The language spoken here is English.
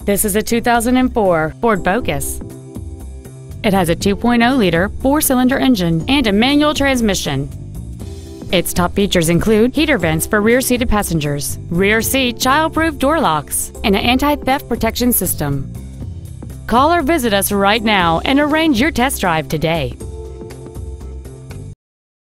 This is a 2004 Ford Focus. It has a 2.0-liter four-cylinder engine and a manual transmission. Its top features include heater vents for rear-seated passengers, rear seat child-proof door locks, and an anti-theft protection system. Call or visit us right now and arrange your test drive today.